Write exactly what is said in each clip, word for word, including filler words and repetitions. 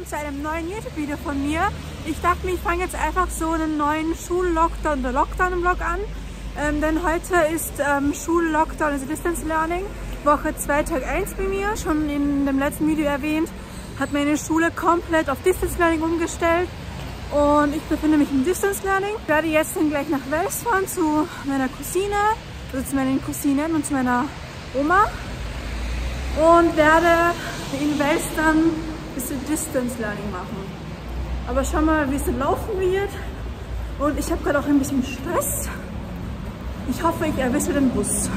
willkommen zu einem neuen YouTube-Video von mir. Ich dachte mir, ich fange jetzt einfach so einen neuen Schul-Lockdown oder Lockdown-Vlog an. Ähm, denn heute ist ähm, Schul-Lockdown, also Distance Learning, Woche zwei, Tag eins bei mir. Schon in dem letzten Video erwähnt, hat meine Schule komplett auf Distance Learning umgestellt. Und ich befinde mich im Distance Learning. Ich werde jetzt dann gleich nach Wels fahren zu meiner Cousine, also zu meinen Cousinen und zu meiner Oma. Und werde in Wels dann ein bisschen Distance Learning machen. Aber schau mal, wie es dann laufen wird. Und ich habe gerade auch ein bisschen Stress. Ich hoffe, ich erwische den Bus.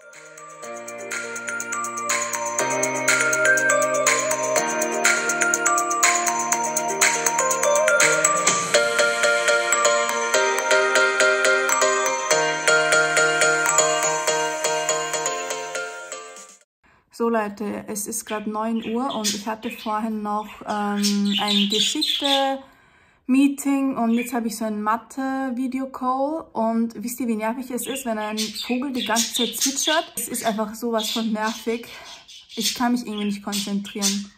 So Leute, es ist gerade neun Uhr und ich hatte vorhin noch ähm, ein Geschichte-Meeting und jetzt habe ich so ein Mathe-Video-Call und wisst ihr, wie nervig es ist, wenn ein Vogel die ganze Zeit zwitschert? Es ist einfach sowas von nervig. Ich kann mich irgendwie nicht konzentrieren.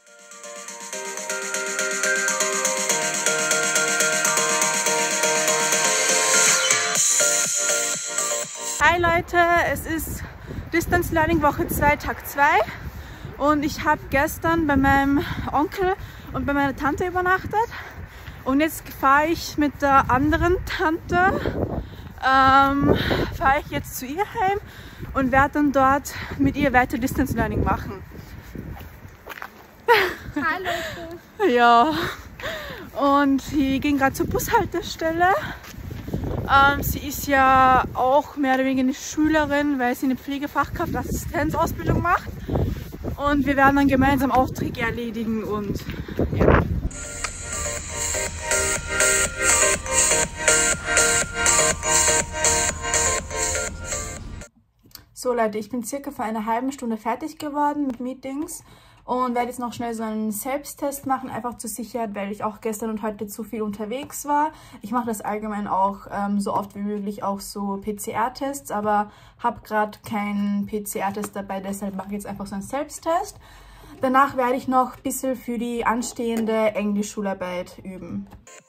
Hi Leute, es ist Distance Learning Woche zwei, Tag zwei und ich habe gestern bei meinem Onkel und bei meiner Tante übernachtet und jetzt fahre ich mit der anderen Tante, ähm, fahre ich jetzt zu ihr heim und werde dann dort mit ihr weiter Distance Learning machen. Hallo. Ja, und wir gehen gerade zur Bushaltestelle. Ähm, sie ist ja auch mehr oder weniger eine Schülerin, weil sie eine Pflegefachkraftassistenzausbildung macht. Und wir werden dann gemeinsam Aufträge erledigen und ja. So Leute, ich bin circa vor einer halben Stunde fertig geworden mit Meetings. Und werde jetzt noch schnell so einen Selbsttest machen, einfach zur Sicherheit, weil ich auch gestern und heute zu viel unterwegs war. Ich mache das allgemein auch ähm, so oft wie möglich auch so P C R-Tests, aber habe gerade keinen P C R-Test dabei, deshalb mache ich jetzt einfach so einen Selbsttest. Danach werde ich noch ein bisschen für die anstehende Englisch-Schularbeit üben.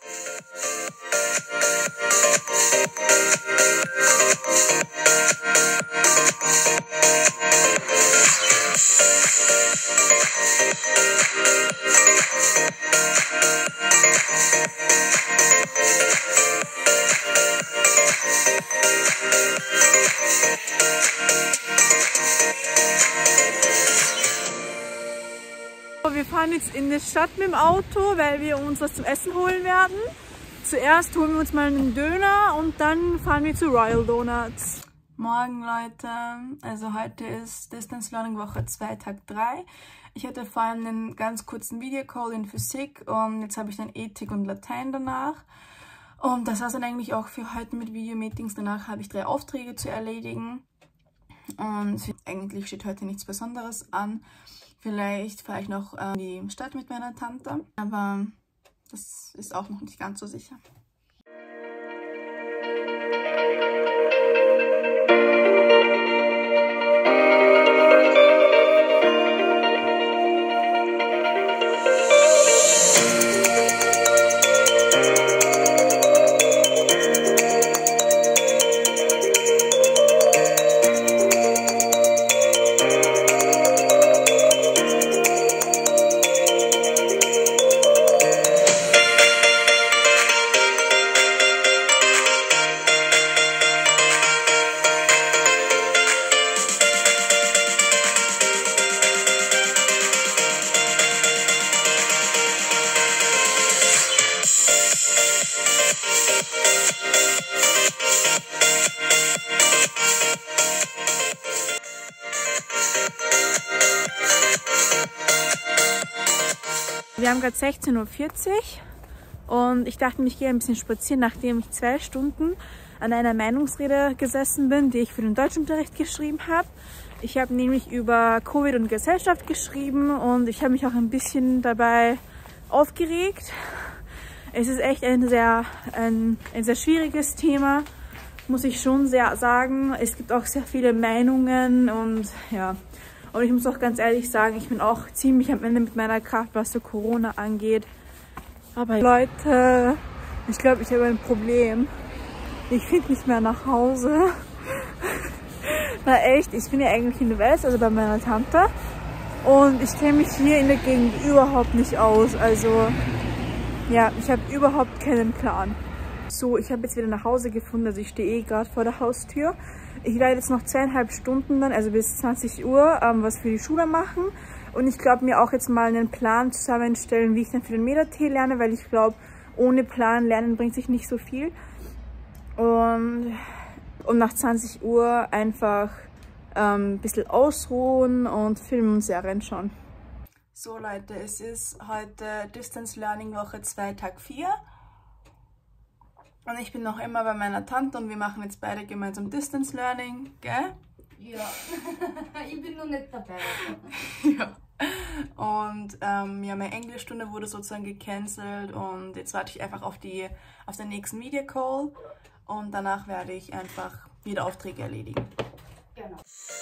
Wir fahren jetzt in die Stadt mit dem Auto, weil wir uns was zum Essen holen werden. Zuerst holen wir uns mal einen Döner und dann fahren wir zu Royal Donuts. Morgen Leute, also heute ist Distance Learning Woche zwei, Tag drei. Ich hatte vorhin einen ganz kurzen Videocall in Physik und jetzt habe ich dann Ethik und Latein danach. Und das war es dann eigentlich auch für heute mit Videomeetings. Danach habe ich drei Aufträge zu erledigen und eigentlich steht heute nichts Besonderes an. Vielleicht fahre ich noch in die Stadt mit meiner Tante, aber das ist auch noch nicht ganz so sicher. Wir haben gerade sechzehn Uhr vierzig und ich dachte mir, ich gehe ein bisschen spazieren, nachdem ich zwei Stunden an einer Meinungsrede gesessen bin, die ich für den Deutschunterricht geschrieben habe. Ich habe nämlich über Covid und Gesellschaft geschrieben und ich habe mich auch ein bisschen dabei aufgeregt. Es ist echt ein sehr, ein, ein sehr schwieriges Thema, muss ich schon sehr sagen. Es gibt auch sehr viele Meinungen und ja. Und ich muss auch ganz ehrlich sagen, ich bin auch ziemlich am Ende mit meiner Kraft, was so Corona angeht. Aber Leute, ich glaube, ich habe ein Problem. Ich finde nicht mehr nach Hause. Na echt, ich bin ja eigentlich in der West, also bei meiner Tante. Und ich kenne mich hier in der Gegend überhaupt nicht aus. Also ja, ich habe überhaupt keinen Plan. So, ich habe jetzt wieder nach Hause gefunden. Also ich stehe eh gerade vor der Haustür. Ich werde jetzt noch zweieinhalb Stunden dann, also bis zwanzig Uhr, ähm, was für die Schule machen. Und ich glaube, mir auch jetzt mal einen Plan zusammenstellen, wie ich dann für den Meta-Tee lerne, weil ich glaube, ohne Plan lernen bringt sich nicht so viel. Und, und nach zwanzig Uhr einfach ähm, ein bisschen ausruhen und Filme und Serien schauen. So Leute, es ist heute Distance Learning Woche zwei, Tag vier. Und ich bin noch immer bei meiner Tante und wir machen jetzt beide gemeinsam Distance Learning, gell? Ja, ich bin noch nicht dabei. Ja. Und ähm, ja, meine Englischstunde wurde sozusagen gecancelt und jetzt warte ich einfach auf, die, auf den nächsten Video Call und danach werde ich einfach wieder Aufträge erledigen. Genau.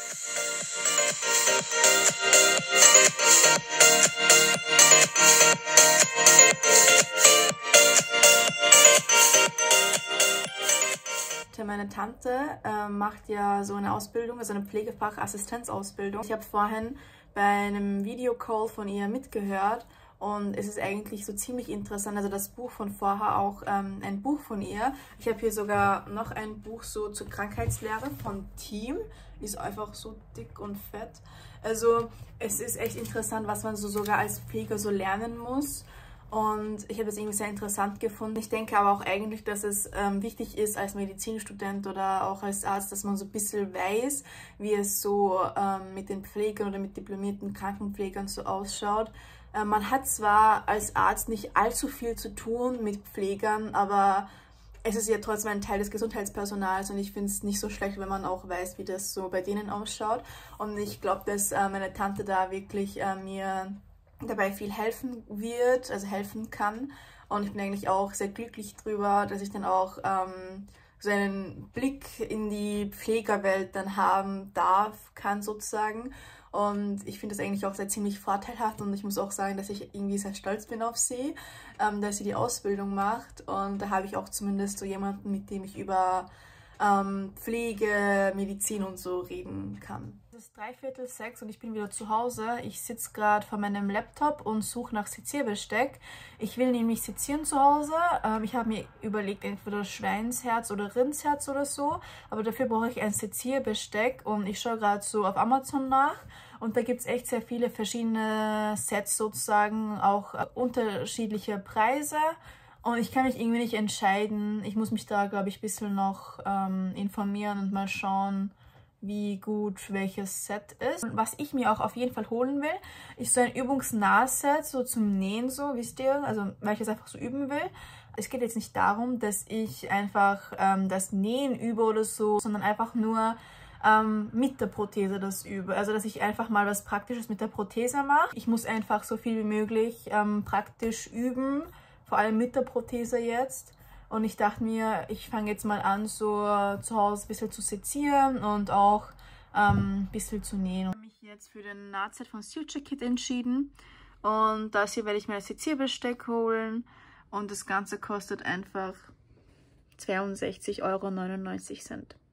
Meine Tante äh, macht ja so eine Ausbildung, also eine Pflegefachassistenzausbildung. Ich habe vorhin bei einem Videocall von ihr mitgehört und es ist eigentlich so ziemlich interessant. Also das Buch von vorher auch ähm, ein Buch von ihr. Ich habe hier sogar noch ein Buch so zur Krankheitslehre von Team. Ist einfach so dick und fett. Also es ist echt interessant, was man so sogar als Pfleger so lernen muss. Und ich habe das irgendwie sehr interessant gefunden. Ich denke aber auch eigentlich, dass es ähm, wichtig ist als Medizinstudent oder auch als Arzt, dass man so ein bisschen weiß, wie es so ähm, mit den Pflegern oder mit diplomierten Krankenpflegern so ausschaut. Äh, man hat zwar als Arzt nicht allzu viel zu tun mit Pflegern, aber es ist ja trotzdem ein Teil des Gesundheitspersonals und ich finde es nicht so schlecht, wenn man auch weiß, wie das so bei denen ausschaut. Und ich glaube, dass äh, meine Tante da wirklich äh, mir dabei viel helfen wird, also helfen kann. Und ich bin eigentlich auch sehr glücklich drüber, dass ich dann auch ähm, so einen Blick in die Pflegerwelt dann haben darf, kann sozusagen. Und ich finde das eigentlich auch sehr ziemlich vorteilhaft und ich muss auch sagen, dass ich irgendwie sehr stolz bin auf sie, ähm, dass sie die Ausbildung macht. Und da habe ich auch zumindest so jemanden, mit dem ich über ähm, Pflege, Medizin und so reden kann. Es ist dreiviertel sechs und ich bin wieder zu Hause. Ich sitze gerade vor meinem Laptop und suche nach Sezierbesteck. Ich will nämlich sezieren zu Hause. Ähm, ich habe mir überlegt, entweder Schweinsherz oder Rindsherz oder so. Aber dafür brauche ich ein Sezierbesteck und ich schaue gerade so auf Amazon nach. Und da gibt es echt sehr viele verschiedene Sets sozusagen, auch äh, unterschiedliche Preise. Und ich kann mich irgendwie nicht entscheiden. Ich muss mich da, glaube ich, ein bisschen noch ähm, informieren und mal schauen, wie gut welches Set ist. Und was ich mir auch auf jeden Fall holen will, ist so ein Übungsnahset, so zum Nähen so, wisst ihr? Also, weil ich es einfach so üben will. Es geht jetzt nicht darum, dass ich einfach ähm, das Nähen übe oder so, sondern einfach nur ähm, mit der Prothese das übe. Also, dass ich einfach mal was Praktisches mit der Prothese mache. Ich muss einfach so viel wie möglich ähm, praktisch üben, vor allem mit der Prothese jetzt. Und ich dachte mir, ich fange jetzt mal an, so zu Hause ein bisschen zu sezieren und auch ähm, ein bisschen zu nähen. Ich habe mich jetzt für den Nahtset von Suture Kit entschieden. Und das hier werde ich mir das Sezierbesteck holen. Und das Ganze kostet einfach zweiundsechzig Euro neunundneunzig.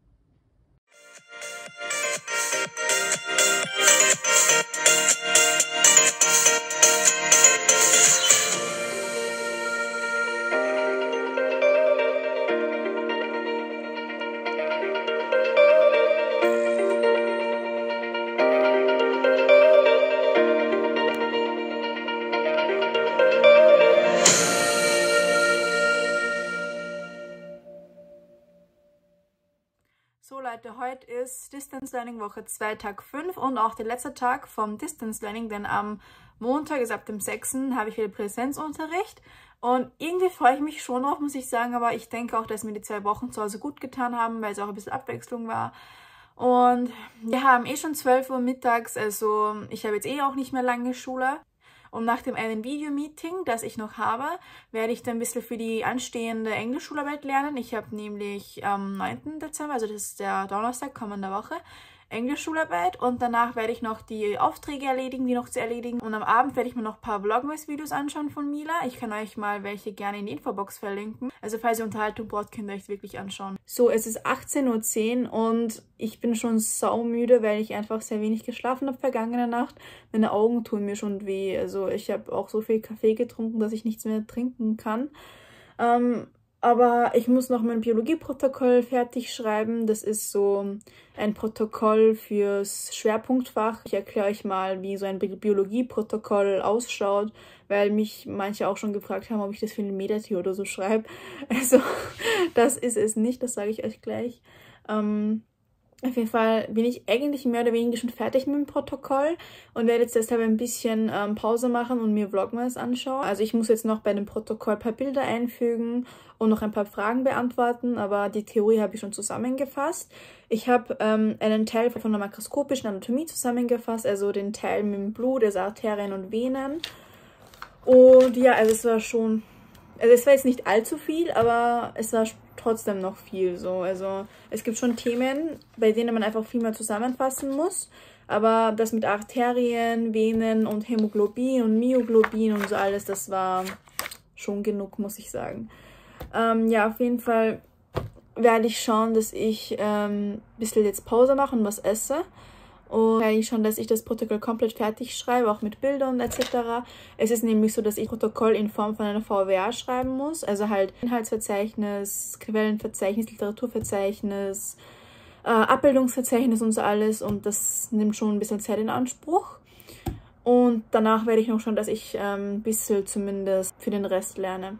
So Leute, heute ist Distance Learning Woche zwei, Tag fünf und auch der letzte Tag vom Distance Learning, denn am Montag, ist ab dem sechsten habe ich wieder Präsenzunterricht und irgendwie freue ich mich schon drauf, muss ich sagen, aber ich denke auch, dass mir die zwei Wochen zu Hause gut getan haben, weil es auch ein bisschen Abwechslung war. Und wir haben eh schon zwölf Uhr mittags, also ich habe jetzt eh auch nicht mehr lange Schule. Und nach dem einen Videomeeting, das ich noch habe, werde ich dann ein bisschen für die anstehende Englischschularbeit lernen. Ich habe nämlich am neunten Dezember, also das ist der Donnerstag kommender Woche, Englisch-Schularbeit und danach werde ich noch die Aufträge erledigen, die noch zu erledigen. Und am Abend werde ich mir noch ein paar Vlogmas-Videos anschauen von Mila. Ich kann euch mal welche gerne in die Infobox verlinken. Also falls ihr Unterhaltung braucht, könnt ihr euch wirklich anschauen. So, es ist achtzehn Uhr zehn und ich bin schon saumüde, weil ich einfach sehr wenig geschlafen habe vergangene Nacht. Meine Augen tun mir schon weh. Also ich habe auch so viel Kaffee getrunken, dass ich nichts mehr trinken kann. Ähm, Aber ich muss noch mein Biologieprotokoll fertig schreiben. Das ist so ein Protokoll fürs Schwerpunktfach. Ich erkläre euch mal, wie so ein Biologieprotokoll ausschaut, weil mich manche auch schon gefragt haben, ob ich das für eine Medati oder so schreibe. Also das ist es nicht, das sage ich euch gleich. Ähm, Auf jeden Fall bin ich eigentlich mehr oder weniger schon fertig mit dem Protokoll und werde jetzt deshalb ein bisschen ähm, Pause machen und mir Vlogmas anschauen. Also ich muss jetzt noch bei dem Protokoll ein paar Bilder einfügen und noch ein paar Fragen beantworten, aber die Theorie habe ich schon zusammengefasst. Ich habe ähm, einen Teil von der makroskopischen Anatomie zusammengefasst, also den Teil mit dem Blut, also Arterien und Venen. Und ja, also es war schon... Also es war jetzt nicht allzu viel, aber es war trotzdem noch viel so. Also es gibt schon Themen, bei denen man einfach viel mehr zusammenfassen muss. Aber das mit Arterien, Venen und Hämoglobin und Myoglobin und so alles, das war schon genug, muss ich sagen. Ähm, ja, auf jeden Fall werde ich schauen, dass ich ähm, ein bisschen jetzt Pause mache und was esse. Und werde ich schauen, dass ich das Protokoll komplett fertig schreibe, auch mit Bildern et cetera. Es ist nämlich so, dass ich Protokoll in Form von einer V W A schreiben muss. Also halt Inhaltsverzeichnis, Quellenverzeichnis, Literaturverzeichnis, äh, Abbildungsverzeichnis und so alles. Und das nimmt schon ein bisschen Zeit in Anspruch. Und danach werde ich noch schauen, dass ich ähm, ein bisschen zumindest für den Rest lerne.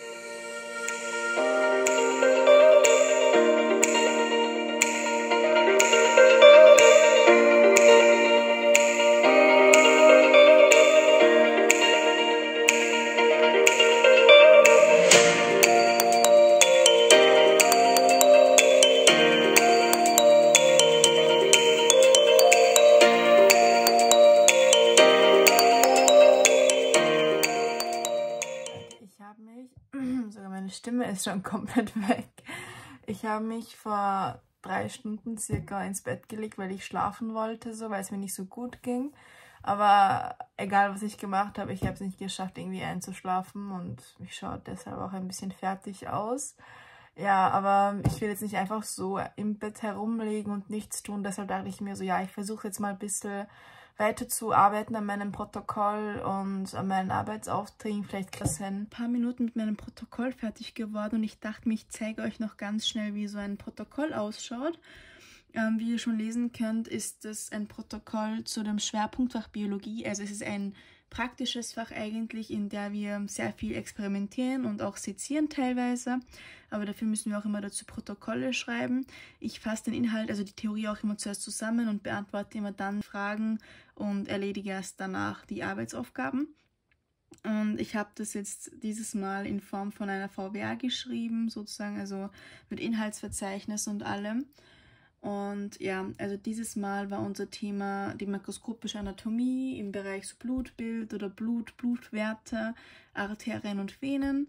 Stimme ist schon komplett weg. Ich habe mich vor drei Stunden circa ins Bett gelegt, weil ich schlafen wollte, so, weil es mir nicht so gut ging. Aber egal, was ich gemacht habe, ich habe es nicht geschafft, irgendwie einzuschlafen und ich schaue deshalb auch ein bisschen fertig aus. Ja, aber ich will jetzt nicht einfach so im Bett herumlegen und nichts tun. Deshalb dachte ich mir so, ja, ich versuche jetzt mal ein bisschen weiter zu arbeiten an meinem Protokoll und an meinen Arbeitsaufträgen. Vielleicht kriege ich ein paar Minuten mit meinem Protokoll fertig geworden und ich dachte mir, ich zeige euch noch ganz schnell, wie so ein Protokoll ausschaut. Ähm, wie ihr schon lesen könnt, ist es ein Protokoll zu dem Schwerpunktfach Biologie. Also es ist ein praktisches Fach eigentlich, in der wir sehr viel experimentieren und auch sezieren teilweise. Aber dafür müssen wir auch immer dazu Protokolle schreiben. Ich fasse den Inhalt, also die Theorie auch immer zuerst zusammen und beantworte immer dann Fragen und erledige erst danach die Arbeitsaufgaben. Und ich habe das jetzt dieses Mal in Form von einer V W A geschrieben, sozusagen, also mit Inhaltsverzeichnis und allem. Und ja, also dieses Mal war unser Thema die makroskopische Anatomie im Bereich so Blutbild oder Blut, Blutwerte, Arterien und Venen.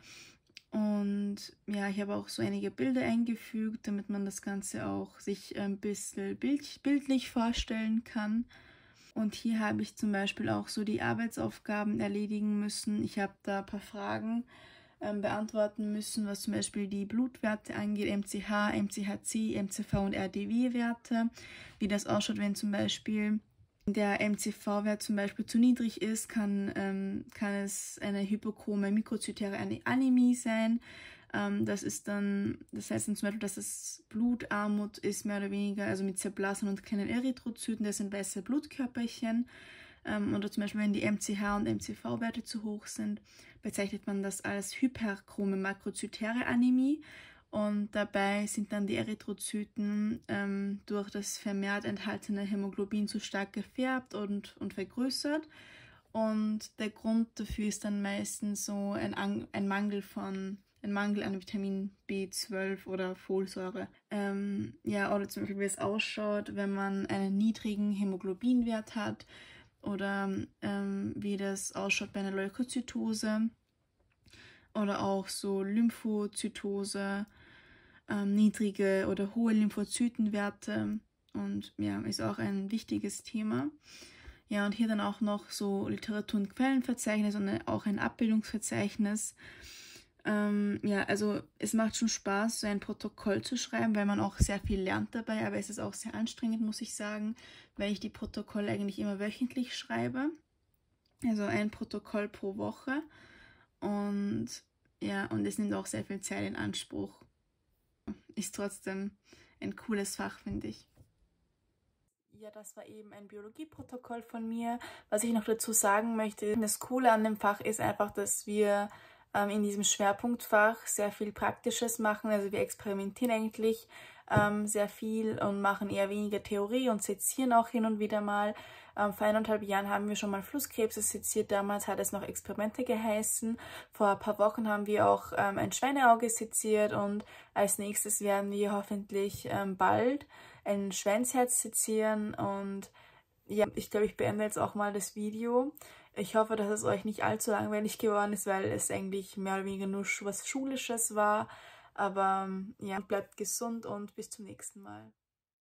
Und ja, ich habe auch so einige Bilder eingefügt, damit man das Ganze auch sich ein bisschen bild, bildlich vorstellen kann. Und hier habe ich zum Beispiel auch so die Arbeitsaufgaben erledigen müssen. Ich habe da ein paar Fragen ähm, beantworten müssen, was zum Beispiel die Blutwerte angeht, M C H, M C H C, M C V und R D W-Werte. Wie das ausschaut, wenn zum Beispiel der M C V-Wert zum Beispiel zu niedrig ist, kann, ähm, kann es eine hypochrome mikrozytäre Anämie sein. Ähm, das ist dann, das heißt dann zum Beispiel, dass es Blutarmut ist, mehr oder weniger, also mit Zerblasen und kleinen Erythrozyten, das sind weiße Blutkörperchen. Ähm, oder zum Beispiel, wenn die M C H- und M C V-Werte zu hoch sind, bezeichnet man das als hyperchrome makrozytäre Anämie. Und dabei sind dann die Erythrozyten ähm, durch das vermehrt enthaltene Hämoglobin zu stark gefärbt und, und vergrößert. Und der Grund dafür ist dann meistens so ein, ein Mangel von ein Mangel an Vitamin B zwölf oder Folsäure. Ähm, ja, oder zum Beispiel, wie es ausschaut, wenn man einen niedrigen Hämoglobinwert hat oder ähm, wie das ausschaut bei einer Leukozytose oder auch so Lymphozytose, ähm, niedrige oder hohe Lymphozytenwerte und ja, ist auch ein wichtiges Thema. Ja, und hier dann auch noch so Literatur- und Quellenverzeichnis und auch ein Abbildungsverzeichnis. Ähm, ja, also es macht schon Spaß, so ein Protokoll zu schreiben, weil man auch sehr viel lernt dabei, aber es ist auch sehr anstrengend, muss ich sagen, weil ich die Protokolle eigentlich immer wöchentlich schreibe. Also ein Protokoll pro Woche. Und ja, und es nimmt auch sehr viel Zeit in Anspruch. Ist trotzdem ein cooles Fach, finde ich. Ja, das war eben ein Biologieprotokoll von mir. Was ich noch dazu sagen möchte, das Coole an dem Fach ist einfach, dass wir ähm, in diesem Schwerpunktfach sehr viel Praktisches machen. Also wir experimentieren eigentlich ähm, sehr viel und machen eher weniger Theorie und sezieren auch hin und wieder mal. Ähm, vor eineinhalb Jahren haben wir schon mal Flusskrebse seziert. Damals hat es noch Experimente geheißen. Vor ein paar Wochen haben wir auch ähm, ein Schweineauge seziert und als nächstes werden wir hoffentlich ähm, bald ein Schweinsherz sezieren. Und ja, ich glaube, ich beende jetzt auch mal das Video. Ich hoffe, dass es euch nicht allzu langweilig geworden ist, weil es eigentlich mehr oder weniger nur was Schulisches war. Aber ja, bleibt gesund und bis zum nächsten Mal.